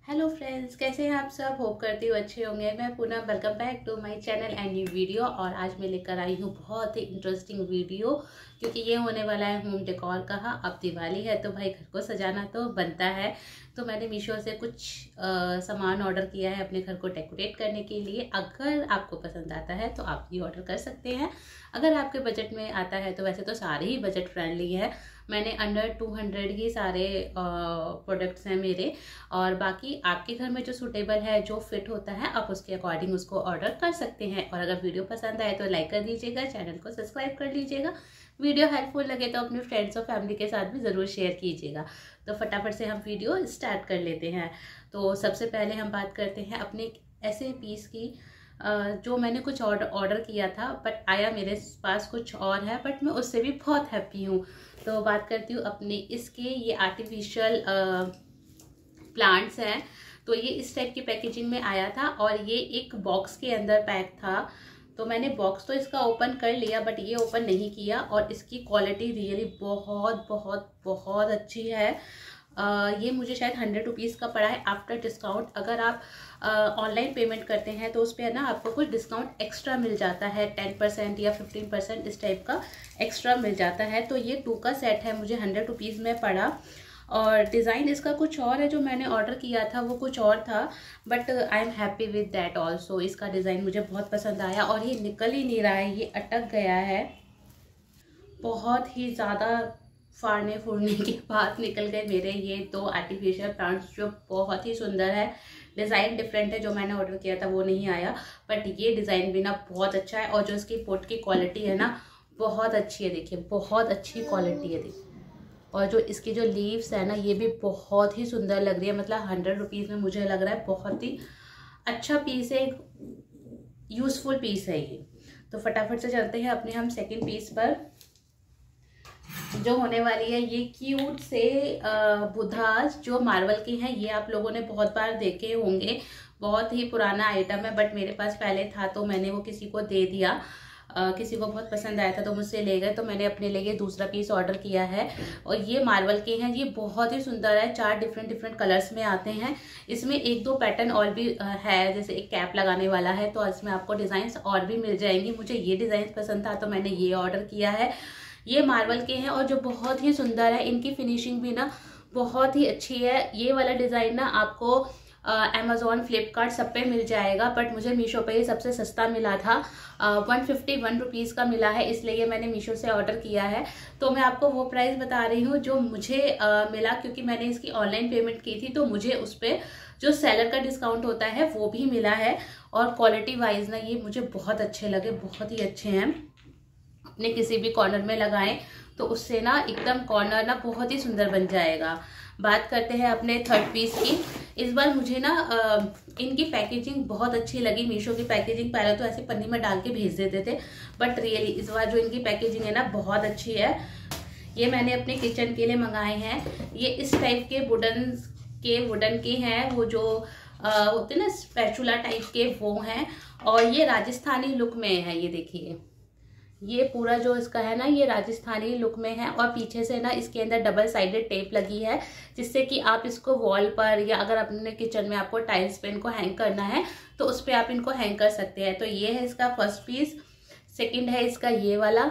Hello friends, कैसे हैं आप सब। होप करती हूँ अच्छे होंगे। मैं पुनः welcome back to my channel and new video. और आज मैं लेकर आई हूँ बहुत ही इंटरेस्टिंग वीडियो, क्योंकि ये होने वाला है होम डेकोर का। अब दिवाली है तो भाई घर को सजाना तो बनता है। तो मैंने मीशो से कुछ सामान ऑर्डर किया है अपने घर को डेकोरेट करने के लिए। अगर आपको पसंद आता है तो आप भी ऑर्डर कर सकते हैं। अगर आपके बजट में आता है तो वैसे तो सारे ही बजट फ्रेंडली है। मैंने अंडर 200 ही सारे प्रोडक्ट्स हैं मेरे, और बाकी आपके घर में जो सूटेबल है, जो फिट होता है, आप उसके अकॉर्डिंग उसको ऑर्डर कर सकते हैं। और अगर वीडियो पसंद आए तो लाइक कर दीजिएगा, चैनल को सब्सक्राइब कर लीजिएगा। वीडियो हेल्पफुल लगे तो अपने फ्रेंड्स और फैमिली के साथ भी ज़रूर शेयर कीजिएगा। तो फटाफट से हम वीडियो स्टार्ट कर लेते हैं। तो सबसे पहले हम बात करते हैं अपने ऐसे पीस की जो मैंने कुछ ऑर्डर किया था, बट आया मेरे पास कुछ और है, बट मैं उससे भी बहुत हैप्पी हूँ। तो बात करती हूँ अपने इसके, ये आर्टिफिशियल प्लांट्स हैं। तो ये इस टाइप की पैकेजिंग में आया था और ये एक बॉक्स के अंदर पैक था। तो मैंने बॉक्स तो इसका ओपन कर लिया, बट ये ओपन नहीं किया। और इसकी क्वालिटी रियली बहुत बहुत बहुत अच्छी है। ये मुझे शायद 100 रुपीज़ का पड़ा है आफ्टर डिस्काउंट। अगर आप ऑनलाइन पेमेंट करते हैं तो उस पर ना आपको कुछ डिस्काउंट एक्स्ट्रा मिल जाता है, 10% या 15% इस टाइप का एक्स्ट्रा मिल जाता है। तो ये 2 का सेट है, मुझे 100 रुपीज़ में पड़ा। और डिज़ाइन इसका कुछ और है, जो मैंने ऑर्डर किया था वो कुछ और था, but I am happy with that also. इसका डिज़ाइन मुझे बहुत पसंद आया और ये निकल ही नहीं रहा है, ये अटक गया है। बहुत ही ज़्यादा फाड़ने फूड़ने के बाद निकल गए मेरे ये 2 आर्टिफिशियल प्लांट्स, जो बहुत ही सुंदर है। डिज़ाइन डिफरेंट है, जो मैंने ऑर्डर किया था वो नहीं आया, बट ये डिज़ाइन भी ना बहुत अच्छा है। और जो इसकी पोट की क्वालिटी है ना, बहुत अच्छी है। देखिए, बहुत अच्छी क्वालिटी है, देखिए। और जो इसकी जो लीव्स है ना, ये भी बहुत ही सुंदर लग रही है। मतलब 100 रुपीज़ में मुझे लग रहा है बहुत ही अच्छा पीस है, यूज़फुल पीस है ये। तो फटाफट से चलते हैं अपने हम सेकंड पीस पर, जो होने वाली है ये क्यूट से बुद्धास, जो मार्वल के हैं। ये आप लोगों ने बहुत बार देखे होंगे, बहुत ही पुराना आइटम है, बट मेरे पास पहले था तो मैंने वो किसी को दे दिया। किसी को बहुत पसंद आया था तो मुझसे ले गए, तो मैंने अपने लिए दूसरा पीस ऑर्डर किया है। और ये मार्वल के हैं, ये बहुत ही सुंदर है। 4 डिफरेंट कलर्स में आते हैं। इसमें 1-2 पैटर्न और भी है, जैसे एक कैप लगाने वाला है, तो इसमें आपको डिज़ाइंस और भी मिल जाएंगी। मुझे ये डिज़ाइन पसंद था तो मैंने ये ऑर्डर किया है। ये मार्वल के हैं और जो बहुत ही सुंदर है। इनकी फिनिशिंग भी ना बहुत ही अच्छी है। ये वाला डिज़ाइन ना आपको अमेज़ॉन, फ्लिपकार्ट सब पे मिल जाएगा, बट मुझे मीशो पे ही सबसे सस्ता मिला था। 151 रुपीज़ का मिला है, इसलिए मैंने मीशो से ऑर्डर किया है। तो मैं आपको वो प्राइस बता रही हूँ जो मुझे मिला, क्योंकि मैंने इसकी ऑनलाइन पेमेंट की थी, तो मुझे उस पर जो सेलर का डिस्काउंट होता है वो भी मिला है। और क्वालिटी वाइज ना ये मुझे बहुत अच्छे लगे, बहुत ही अच्छे हैं। अपने किसी भी कॉर्नर में लगाएं तो उससे ना एकदम कॉर्नर ना बहुत ही सुंदर बन जाएगा। बात करते हैं अपने थर्ड पीस की। इस बार मुझे ना इनकी पैकेजिंग बहुत अच्छी लगी। मीशो की पैकेजिंग पहले तो ऐसे पन्नी में डाल के भेज देते थे, बट रियली इस बार जो इनकी पैकेजिंग है ना, बहुत अच्छी है। ये मैंने अपने किचन के लिए मंगाए हैं। ये इस टाइप के वुडन के हैं, वो जो होते हैं ना स्पैचुला टाइप के, वो हैं। और ये राजस्थानी लुक में है। ये देखिए, ये पूरा जो इसका है ना, ये राजस्थानी लुक में है। और पीछे से ना इसके अंदर डबल साइडेड टेप लगी है, जिससे कि आप इसको वॉल पर, या अगर अपने किचन में आपको टाइल्स पे इनको हैंग करना है तो उस पर आप इनको हैंग कर सकते हैं। तो ये है इसका फर्स्ट पीस। सेकंड है इसका ये वाला।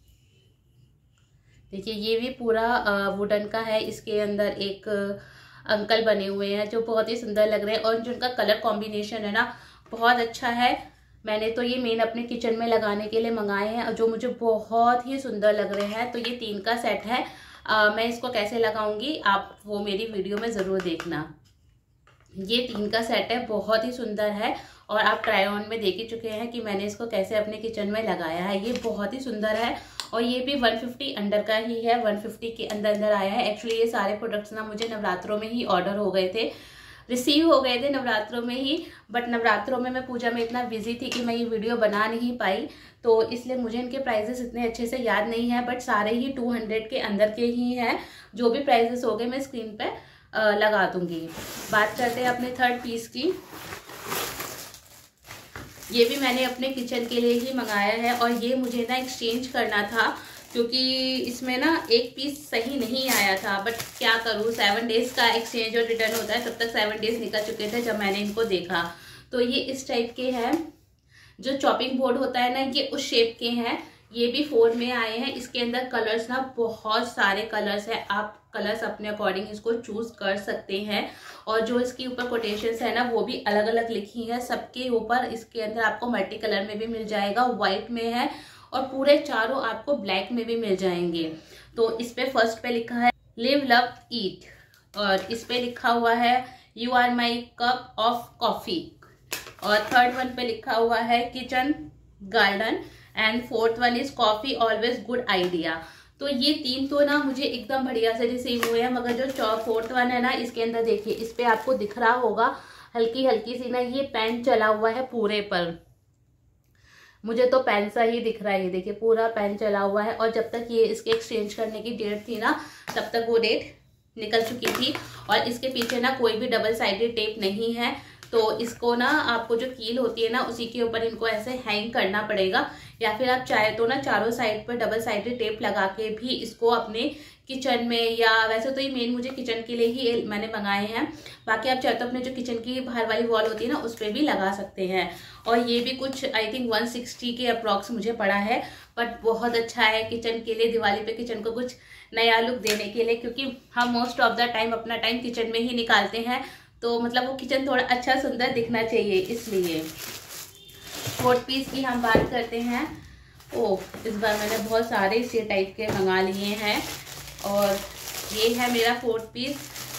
देखिए, ये भी पूरा वुडन का है। इसके अंदर एक अंकल बने हुए हैं जो बहुत ही सुंदर लग रहे हैं, और जो इनका कलर कॉम्बिनेशन है ना, बहुत अच्छा है। मैंने तो ये मेन अपने किचन में लगाने के लिए मंगाए हैं, जो मुझे बहुत ही सुंदर लग रहे हैं। तो ये 3 का सेट है। मैं इसको कैसे लगाऊंगी आप वो मेरी वीडियो में ज़रूर देखना। ये 3 का सेट है, बहुत ही सुंदर है। और आप ट्राई ऑन में देख ही चुके हैं कि मैंने इसको कैसे अपने किचन में लगाया है। ये बहुत ही सुंदर है। और ये भी 150 अंडर का ही है, 150 के अंदर आया है। एक्चुअली ये सारे प्रोडक्ट्स ना मुझे नवरात्रों में ही ऑर्डर हो गए थे, रिसीव हो गए थे नवरात्रों में ही, बट नवरात्रों में मैं पूजा में इतना बिजी थी कि मैं ये वीडियो बना नहीं पाई। तो इसलिए मुझे इनके प्राइजेस इतने अच्छे से याद नहीं है, बट सारे ही 200 के अंदर के ही हैं। जो भी प्राइजेस हो गए मैं स्क्रीन पे लगा दूंगी। बात करते हैं अपने थर्ड पीस की। ये भी मैंने अपने किचन के लिए ही मंगाया है, और ये मुझे ना एक्सचेंज करना था। क्योंकि इसमें ना एक पीस सही नहीं आया था। बट क्या करूँ, 7 डेज़ का एक्सचेंज और रिटर्न होता है, तब तक 7 डेज़ निकल चुके थे जब मैंने इनको देखा। तो ये इस टाइप के हैं, जो चॉपिंग बोर्ड होता है ना, ये उस शेप के हैं। ये भी 4 में आए हैं। इसके अंदर कलर्स ना बहुत सारे कलर्स हैं, आप कलर्स अपने अकॉर्डिंग इसको चूज कर सकते हैं। और जो इसके ऊपर कोटेशंस है ना, वो भी अलग अलग लिखी है सबके ऊपर। इसके अंदर आपको मल्टी कलर में भी मिल जाएगा, व्हाइट में है, और पूरे चारों आपको ब्लैक में भी मिल जाएंगे। तो इस पे फर्स्ट पे लिखा है लिव लव ईट, और इस पे लिखा हुआ है you are my cup of coffee, और थर्ड वन पे लिखा हुआ है kitchen garden, and fourth one is coffee always good idea. तो ये 3 तो ना मुझे एकदम बढ़िया से रिसीव हुए हैं। मगर जो फोर्थ वन है ना, इसके अंदर देखिए, इस पे आपको दिख रहा होगा हल्की हल्की सी ना ये पेन चला हुआ है पूरे पर। मुझे तो पेन सा ही दिख रहा है, ये देखिए पूरा पेन चला हुआ है। और जब तक ये इसके एक्सचेंज करने की डेट थी ना, तब तक वो डेट निकल चुकी थी। और इसके पीछे ना कोई भी डबल साइडेड टेप नहीं है। तो इसको ना आपको जो कील होती है ना, उसी के ऊपर इनको ऐसे हैंग करना पड़ेगा, या फिर आप चाहे तो ना चारों साइड पर डबल साइडेड टेप लगा के भी इसको अपने किचन में, या वैसे तो ये मेन मुझे किचन के लिए ही मैंने मंगाए हैं, बाकी आप चाहे तो अपने जो किचन की बाहर वाली वॉल होती है ना, उस पर भी लगा सकते हैं। और ये भी कुछ आई थिंक 160 के अप्रॉक्स मुझे पड़ा है। बट बहुत अच्छा है किचन के लिए, दिवाली पे किचन को कुछ नया लुक देने के लिए, क्योंकि हम मोस्ट ऑफ द टाइम अपना टाइम किचन में ही निकालते हैं। तो मतलब वो किचन थोड़ा अच्छा सुंदर दिखना चाहिए, इसलिए। फोर्थ पीस की हम बात करते हैं। इस बार मैंने बहुत सारे इसी टाइप के मंगा लिए हैं, और ये है मेरा फोर्थ पीस।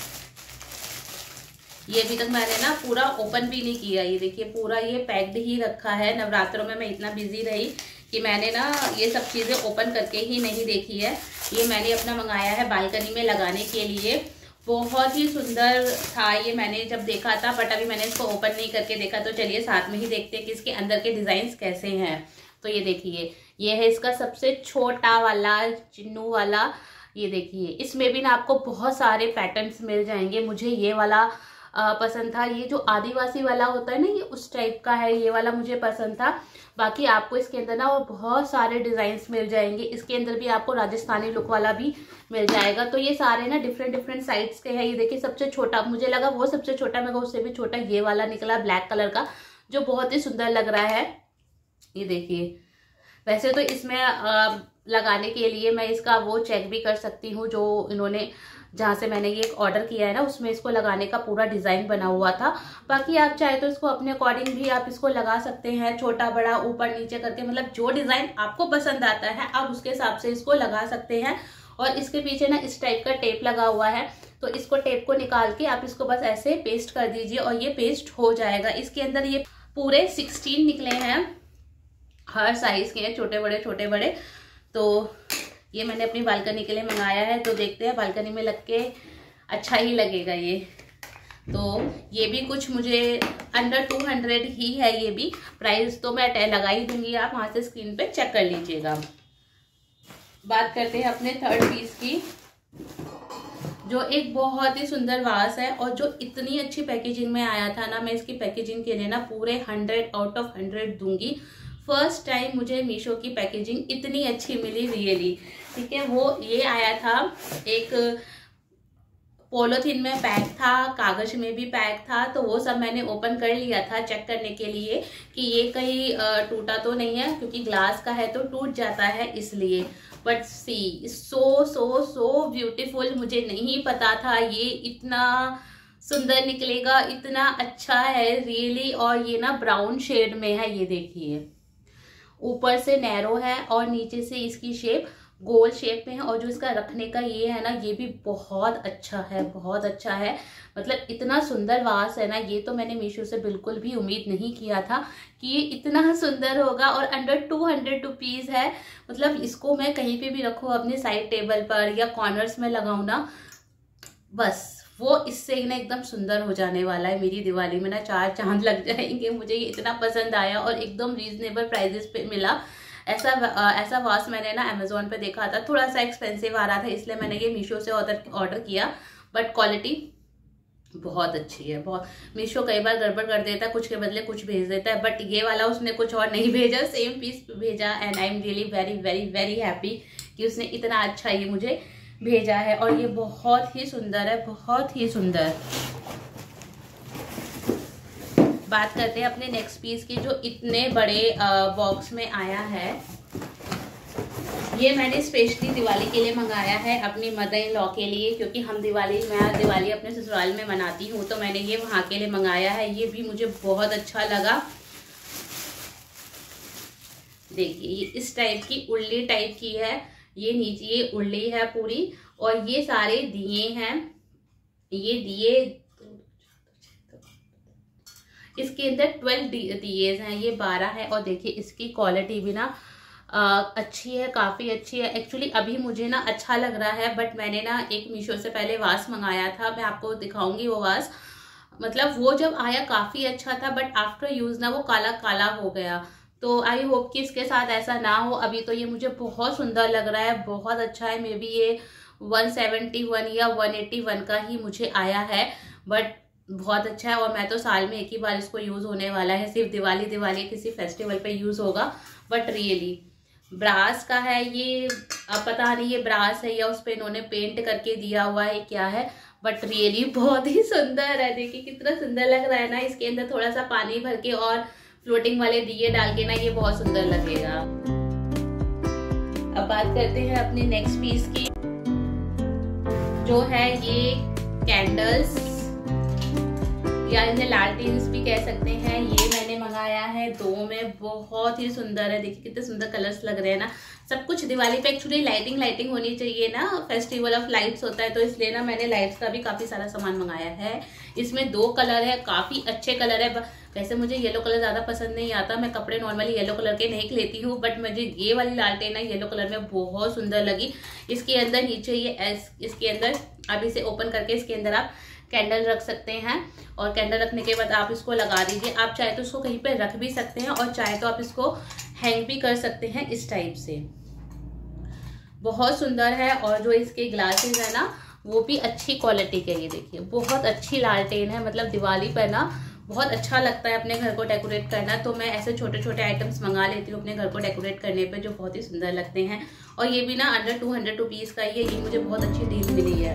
ये अभी तक मैंने ना पूरा ओपन भी नहीं किया, ये देखिए पूरा ये पैक्ड ही रखा है। नवरात्रों में मैं इतना बिजी रही कि मैंने ना ये सब चीज़ें ओपन करके ही नहीं देखी है। ये मैंने अपना मंगाया है बालकनी में लगाने के लिए, बहुत ही सुंदर था ये, मैंने जब देखा था। बट अभी मैंने इसको ओपन नहीं करके देखा, तो चलिए साथ में ही देखते हैं कि इसके अंदर के डिज़ाइंस कैसे हैं। तो ये देखिए, ये है इसका सबसे छोटा वाला चिन्नू वाला। ये देखिए, इसमें भी ना आपको बहुत सारे पैटर्न्स मिल जाएंगे। मुझे ये वाला पसंद था, ये जो आदिवासी वाला होता है ना, ये उस टाइप का है, ये वाला मुझे पसंद था। बाकी आपको इसके अंदर ना वो बहुत सारे डिजाइन्स मिल जाएंगे। इसके अंदर भी आपको राजस्थानी लुक वाला भी मिल जाएगा। तो ये सारे ना डिफरेंट डिफरेंट साइज के हैं। ये देखिए सबसे छोटा मुझे लगा वो सबसे छोटा, मगर उससे भी छोटा ये वाला निकला ब्लैक कलर का, जो बहुत ही सुंदर लग रहा है। ये देखिए, वैसे तो इसमें लगाने के लिए मैं इसका वो चेक भी कर सकती हूँ, जो इन्होंने जहाँ से मैंने ये ऑर्डर किया है ना, उसमें इसको लगाने का पूरा डिजाइन बना हुआ था। बाकी आप चाहे तो इसको अपने अकॉर्डिंग भी आप इसको लगा सकते हैं, छोटा बड़ा ऊपर नीचे करके, मतलब जो डिजाइन आपको पसंद आता है आप उसके हिसाब से इसको लगा सकते हैं। और इसके पीछे ना इस टाइप का टेप लगा हुआ है, तो इसको टेप को निकाल के आप इसको बस ऐसे पेस्ट कर दीजिए और ये पेस्ट हो जाएगा। इसके अंदर ये पूरे 16 निकले हैं, हर साइज के हैं, छोटे बड़े। तो ये मैंने अपनी बालकनी के लिए मंगाया है, तो देखते हैं बालकनी में लग के अच्छा ही लगेगा ये। तो ये भी कुछ मुझे अंडर 200 ही है, ये भी प्राइस तो मैं लगा ही दूंगी, आप वहां से स्क्रीन पे चेक कर लीजिएगा। बात करते हैं अपने थर्ड पीस की, जो एक बहुत ही सुंदर वास है, और जो इतनी अच्छी पैकेजिंग में आया था ना, मैं इसकी पैकेजिंग के लिए ना पूरे 100 आउट ऑफ 100 दूंगी। फर्स्ट टाइम मुझे मीशो की पैकेजिंग इतनी अच्छी मिली, रियली। ठीक है, वो ये आया था एक पॉलीथीन में पैक था, कागज में भी पैक था, तो वो सब मैंने ओपन कर लिया था चेक करने के लिए कि ये कहीं टूटा तो नहीं है, क्योंकि ग्लास का है तो टूट जाता है इसलिए। But C so so so beautiful, मुझे नहीं पता था ये इतना सुंदर निकलेगा, इतना अच्छा है रियली। और ये ना ब्राउन शेड में है, ये देखिए ऊपर से नैरो है और नीचे से इसकी शेप गोल शेप में है, और जो इसका रखने का ये है ना, ये भी बहुत अच्छा है, बहुत अच्छा है। मतलब इतना सुंदर वास है ना, ये तो मैंने मीशो से बिल्कुल भी उम्मीद नहीं किया था कि ये इतना सुंदर होगा। और अंडर 200 रुपीज है, मतलब इसको मैं कहीं पे भी रखूँ, अपने साइड टेबल पर या कॉर्नर्स में लगाऊं ना, बस वो इससे ना एकदम सुंदर हो जाने वाला है। मेरी दिवाली में ना 4 चांद लग जाएंगे। मुझे ये इतना पसंद आया और एकदम रीजनेबल प्राइजेस पे मिला। ऐसा वास मैंने ना अमेजोन पे देखा था, थोड़ा सा एक्सपेंसिव आ रहा था, इसलिए मैंने ये मीशो से ऑर्डर किया। बट क्वालिटी बहुत अच्छी है, बहुत। मीशो कई बार गड़बड़ कर देता है, कुछ के बदले कुछ भेज देता है, बट ये वाला उसने कुछ और नहीं भेजा, सेम पीस भेजा। And I am really very very very happy कि उसने इतना अच्छा ये मुझे भेजा है। और ये बहुत ही सुंदर है, बहुत ही सुंदर। बात करते हैं अपने नेक्स्ट पीस की, जो इतने बड़े बॉक्स में आया है। ये मैंने स्पेशली दिवाली के लिए मंगाया है, अपनी मदर इन लॉ के लिए, क्योंकि मैं दिवाली अपने ससुराल में मनाती हूँ, तो मैंने ये वहाँ के लिए मंगाया है। ये भी मुझे बहुत अच्छा लगा। देखिए ये इस टाइप की उल्ली टाइप की है, ये नीचे ये उल्ली है पूरी, और ये सारे दिए हैं। ये दिए इसके अंदर 12 दिए हैं, ये 12 है। और देखिए इसकी क्वालिटी भी ना अच्छी है, काफ़ी अच्छी है। एक्चुअली अभी मुझे ना अच्छा लग रहा है, बट मैंने ना एक मीशो से पहले वास मंगाया था, मैं आपको दिखाऊंगी वो वास। मतलब वो जब आया काफ़ी अच्छा था, बट आफ्टर यूज़ ना वो काला काला हो गया। तो आई होप कि इसके साथ ऐसा ना हो। अभी तो ये मुझे बहुत सुंदर लग रहा है, बहुत अच्छा है। मे बी ये 171 या 181 का ही मुझे आया है, बट बहुत अच्छा है। और मैं तो साल में एक ही बार इसको यूज़ होने वाला है, सिर्फ दिवाली किसी फेस्टिवल पे यूज़ होगा। बट रियली ब्रास का है ये, अब पता नहीं ये ब्रास है या उस पे इन्होंने पेंट करके दिया हुआ है क्या है, बट रियली बहुत ही सुंदर है। देखिए कितना सुंदर लग रहा है ना। इसके अंदर थोड़ा सा पानी भर के और फ्लोटिंग वाले दिए डाल के ना ये बहुत सुंदर लगेगा। अब बात करते हैं अपनी नेक्स्ट पीस की, जो है ये कैंडल्स या इन्हें लालटेन्स भी कह सकते हैं। ये मैंने मंगाया है 2 में, बहुत ही सुंदर है। देखिए कितने सुंदर कलर्स लग रहे हैं ना। सब कुछ दिवाली पे एक्चुअली लाइटिंग होनी चाहिए ना, फेस्टिवल ऑफ लाइट्स होता है, तो इसलिए ना मैंने लाइट्स का भी काफी सारा सामान मंगाया है। इसमें 2 कलर है, काफी अच्छे कलर है। वैसे मुझे येलो कलर ज्यादा पसंद नहीं आता, मैं कपड़े नॉर्मली येलो कलर के नहीं लेती हूँ, बट मुझे ये वाली लालटेन है येलो कलर में बहुत सुंदर लगी। इसके अंदर नीचे ये इसके अंदर अब इसे ओपन करके इसके अंदर आप कैंडल रख सकते हैं, और कैंडल रखने के बाद आप इसको लगा दीजिए। आप चाहे तो इसको कहीं पे रख भी सकते हैं, और चाहे तो आप इसको हैंग भी कर सकते हैं इस टाइप से। बहुत सुंदर है। और जो इसके ग्लासेस है ना वो भी अच्छी क्वालिटी के। ये देखिए बहुत अच्छी लालटेन है, मतलब दिवाली पर ना बहुत अच्छा लगता है अपने घर को डेकोरेट करना। तो मैं ऐसे छोटे छोटे आइटम्स मंगा लेती हूँ अपने घर को डेकोरेट करने पे, जो बहुत ही सुंदर लगते हैं। और ये भी ना अंडर 200 रुपीज़ का ये मुझे बहुत अच्छी डील मिली है।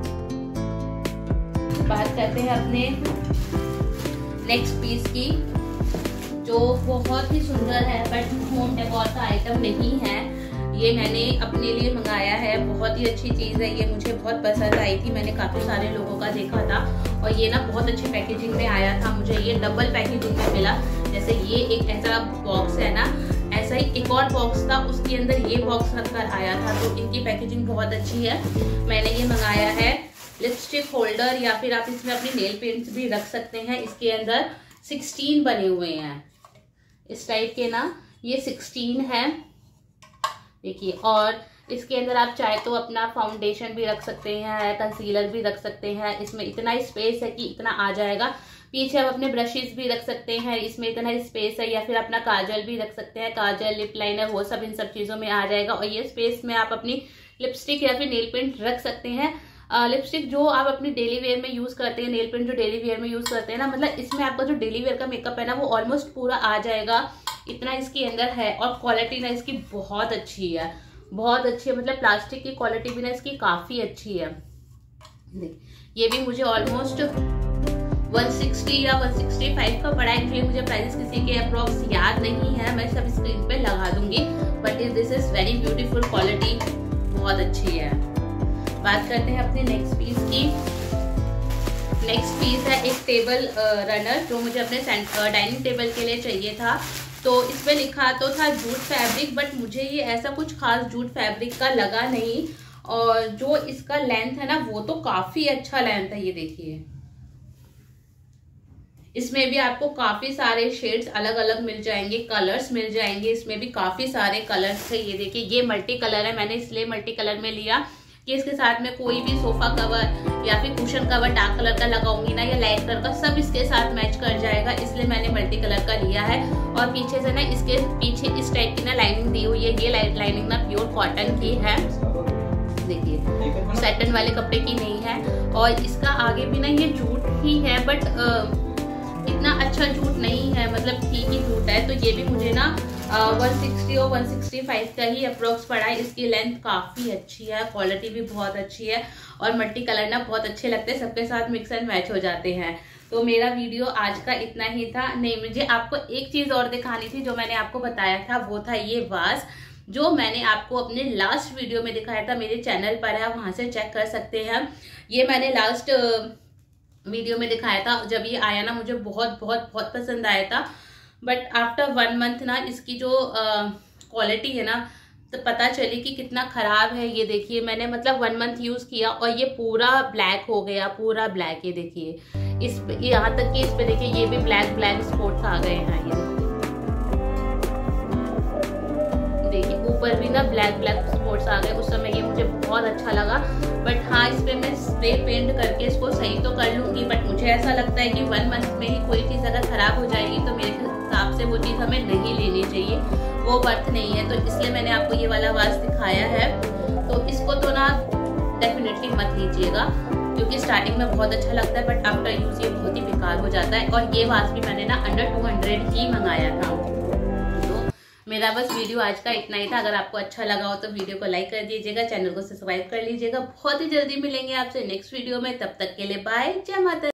बात करते हैं अपने नेक्स्ट पीस की, जो बहुत ही सुंदर है, बट होम डेकोर का आइटम नहीं है। ये मैंने अपने लिए मंगाया है, बहुत ही अच्छी चीज़ है। ये मुझे बहुत पसंद आई थी, मैंने काफ़ी सारे लोगों का देखा था, और ये ना बहुत अच्छी पैकेजिंग में आया था। मुझे ये डबल पैकेजिंग में मिला। जैसे ये एक ऐसा बॉक्स है ना, ऐसा ही एक और बॉक्स था, उसके अंदर ये बॉक्स रखकर आया था। तो इनकी पैकेजिंग बहुत अच्छी है। मैंने ये मंगाया है लिपस्टिक होल्डर, या फिर आप इसमें अपनी नेल पेंट्स भी रख सकते हैं। इसके अंदर 16 बने हुए हैं इस टाइप के ना, ये 16 है देखिए। और इसके अंदर आप चाहे तो अपना फाउंडेशन भी रख सकते हैं, कंसीलर भी रख सकते हैं। इसमें इतना स्पेस है कि इतना आ जाएगा। पीछे आप अपने ब्रशेस भी रख सकते हैं, इसमें इतना स्पेस है। या फिर अपना काजल भी रख सकते हैं, काजल, लिप लाइनर, वो सब इन सब चीज़ों में आ जाएगा। और ये स्पेस में आप अपनी लिपस्टिक या फिर नेल पेंट रख सकते हैं। लिपस्टिक जो आप अपनी डेली वेयर में यूज करते हैं, नेल पेंट जो डेली वेयर में यूज करते हैं ना, मतलब इसमें आपका जो डेली वेयर का मेकअप है ना वो ऑलमोस्ट पूरा आ जाएगा, इतना इसके अंदर है। और क्वालिटी ना इसकी बहुत अच्छी है, बहुत अच्छी है। मतलब प्लास्टिक की क्वालिटी भी ना इसकी काफी अच्छी है। ये भी मुझे ऑलमोस्ट 160 या 165 का पड़ा है। मुझे प्राइस किसी के अप्रॉक्स याद नहीं है, मैं सब स्क्रीन पे लगा दूंगी। But this is very beautiful, quality बहुत अच्छी है। बात करते हैं अपने नेक्स्ट पीस की। नेक्स्ट पीस है एक टेबल रनर, जो मुझे अपने डाइनिंग टेबल के लिए चाहिए था। तो इसमें लिखा तो था जूट फैब्रिक, बट मुझे ये ऐसा कुछ खास जूट फैब्रिक का लगा नहीं। और जो इसका लेंथ है ना वो तो काफी अच्छा लेंथ है। ये देखिए इसमें भी आपको काफी सारे शेड्स अलग अलग मिल जाएंगे, कलर्स मिल जाएंगे। इसमें भी काफी सारे कलर्स है। ये देखिए ये मल्टी कलर है, मैंने इसलिए मल्टी कलर में लिया कि इसके साथ में कोई भी सोफा कवर या फिर कुशन कवर डार्क कलर का लगाऊंगी ना या लाइट कलर का, सब इसके साथ मैच कर जाएगा, इसलिए मैंने मल्टी कलर का लिया है। और पीछे से ना इसके पीछे इस टाइप की ना लाइनिंग दी हुई है। ये लाइनिंग ना प्योर कॉटन की है, देखिए सैटन वाले कपड़े की नहीं है। और इसका आगे भी ना ये जूट ही है, बट इतना अच्छा जूट नहीं है, मतलब ठीक ही जूट है। तो ये भी मुझे ना 160 और 165 का ही अप्रोक्स पड़ा है। इसकी लेंथ काफ़ी अच्छी है, क्वालिटी भी बहुत अच्छी है और मल्टी कलर ना बहुत अच्छे लगते हैं, सबके साथ मिक्स एंड मैच हो जाते हैं। तो मेरा वीडियो आज का इतना ही था। नहीं, मुझे आपको एक चीज़ और दिखानी थी, जो मैंने आपको बताया था वो था ये वास, जो मैंने आपको अपने लास्ट वीडियो में दिखाया था, मेरे चैनल पर है, वहां से चेक कर सकते हैं। ये मैंने लास्ट वीडियो में दिखाया था, जब ये आया ना मुझे बहुत बहुत बहुत पसंद आया था। बट आफ्टर 1 मंथ ना इसकी जो क्वालिटी है ना, तो पता चली कि कितना खराब है। ये देखिए, मैंने मतलब 1 मंथ यूज किया और ये पूरा ब्लैक हो गया, पूरा ब्लैक। ये देखिए, इस यहाँ तक कि इस पे देखिए ये भी ब्लैक ब्लैक स्पॉट्स आ गए हैं। ये देखिए ऊपर भी ना ब्लैक ब्लैक स्पॉट्स आ गए। उस समय ये मुझे बहुत अच्छा लगा। बट हाँ, इस पे मैं स्प्रे पेंट करके इसको सही तो कर लूंगी। बट मुझे ऐसा लगता है कि 1 मंथ में ही कोई चीज़ अगर खराब हो जाएगी तो मेरे हिसाब से वो चीज़ हमें नहीं लेनी चाहिए, वो वर्थ नहीं है। तो इसलिए मैंने आपको ये वाला वास दिखाया है। तो इसको तो ना डेफिनेटली मत लीजिएगा, क्योंकि स्टार्टिंग में बहुत अच्छा लगता है, बट आफ्टर यूज ये बहुत ही बेकार हो जाता है। और ये वास भी मैंने ना अंडर 200 ही मंगाया था। मेरा बस वीडियो आज का इतना ही था। अगर आपको अच्छा लगा हो तो वीडियो को लाइक कर दीजिएगा, चैनल को सब्सक्राइब कर लीजिएगा। बहुत ही जल्दी मिलेंगे आपसे नेक्स्ट वीडियो में, तब तक के लिए बाय, जय माता।